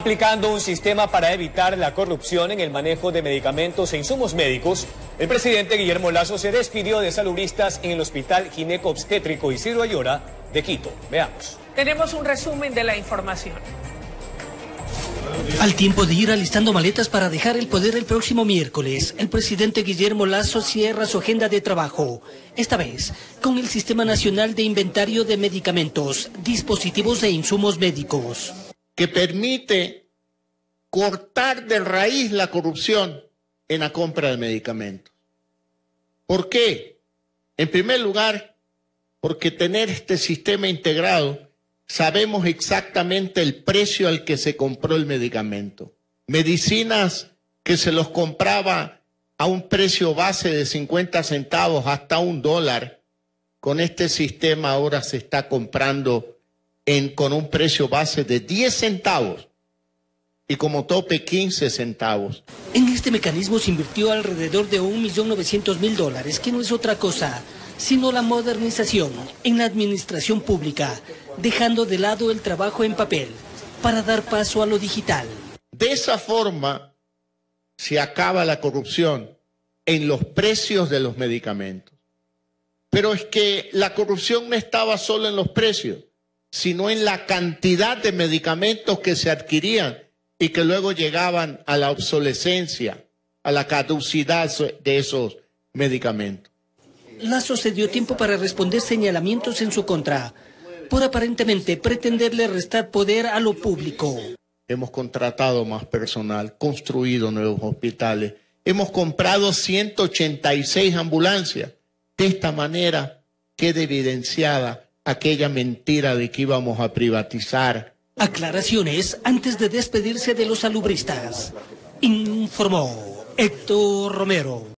Aplicando un sistema para evitar la corrupción en el manejo de medicamentos e insumos médicos, el presidente Guillermo Lasso se despidió de salubristas en el Hospital Gineco-Obstétrico Isidro Ayora de Quito. Veamos. Tenemos un resumen de la información. Al tiempo de ir alistando maletas para dejar el poder el próximo miércoles, el presidente Guillermo Lasso cierra su agenda de trabajo, esta vez con el Sistema Nacional de Inventario de Medicamentos, Dispositivos e Insumos Médicos, que permite cortar de raíz la corrupción en la compra de medicamentos. ¿Por qué? En primer lugar, porque tener este sistema integrado, sabemos exactamente el precio al que se compró el medicamento. Medicinas que se los compraba a un precio base de 50 centavos hasta $1, con este sistema ahora se está comprando con un precio base de 10 centavos y como tope 15 centavos. En este mecanismo se invirtió alrededor de $1.900.000, que no es otra cosa sino la modernización en la administración pública, dejando de lado el trabajo en papel para dar paso a lo digital. De esa forma se acaba la corrupción en los precios de los medicamentos. Pero es que la corrupción no estaba solo en los precios, sino en la cantidad de medicamentos que se adquirían y que luego llegaban a la obsolescencia, a la caducidad de esos medicamentos. Lasso se dio tiempo para responder señalamientos en su contra, por aparentemente pretenderle restar poder a lo público. Hemos contratado más personal, construido nuevos hospitales, hemos comprado 186 ambulancias. De esta manera queda evidenciada aquella mentira de que íbamos a privatizar. Aclaraciones antes de despedirse de los salubristas. Informó Héctor Romero.